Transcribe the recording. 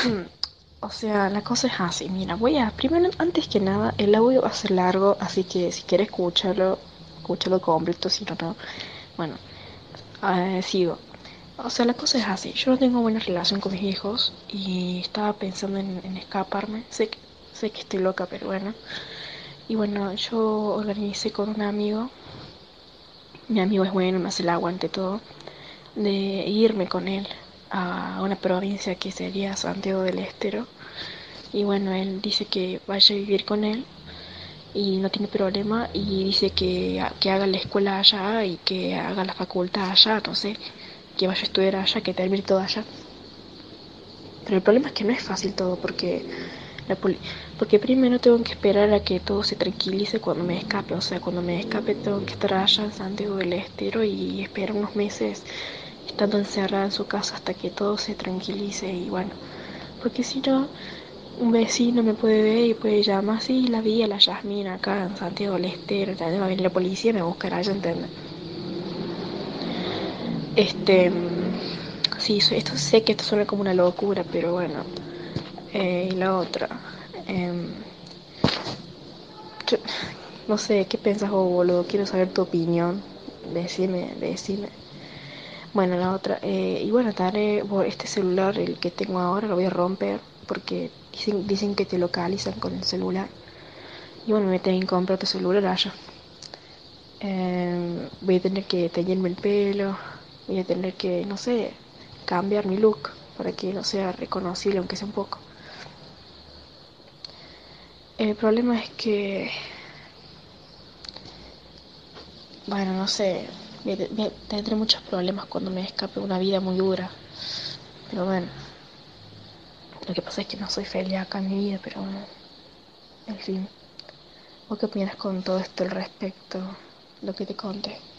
O sea, la cosa es así. Mira, primero, antes que nada, el audio va a ser largo, así que si quieres escucharlo, escúchalo completo, si no, no. Bueno, sigo. O sea, la cosa es así. Yo no tengo buena relación con mis hijos y estaba pensando en escaparme. Sé que estoy loca, pero bueno. Y bueno, yo organicé con un amigo. Mi amigo es bueno, me hace el aguante todo. De irme con él a una provincia que sería Santiago del Estero. Y bueno, él dice que vaya a vivir con él y no tiene problema y dice que haga la escuela allá y que haga la facultad allá, no sé, que vaya a estudiar allá, que termine todo allá. Pero el problema es que no es fácil todo la poli porque primero tengo que esperar a que todo se tranquilice cuando me escape, o sea, cuando me escape tengo que estar allá en Santiago del Estero y esperar unos meses estando encerrada en su casa hasta que todo se tranquilice y bueno, porque si no, un vecino me puede ver y puede llamar, sí, la vi a la Yasmina acá en Santiago del Estero, ¿entendés? Va a venir la policía y me buscará, ¿ya entiendes? Este, sí, esto sé que esto suena como una locura, pero bueno. Y la otra, eh, yo- no sé, ¿qué pensás vos, boludo? Quiero saber tu opinión. Decime. Bueno, la otra, y bueno, este celular, el que tengo ahora, lo voy a romper porque dicen que te localizan con el celular. Y bueno, me tengo que comprar otro celular allá. Voy a tener que teñirme el pelo, voy a tener que, no sé, cambiar mi look para que no sea reconocible, aunque sea un poco. El problema es que, bueno, no sé, tendré muchos problemas cuando me escape una vida muy dura. Pero bueno, lo que pasa es que no soy feliz acá en mi vida, pero bueno, en fin. ¿Vos qué opinas con todo esto al respecto? Lo que te conté.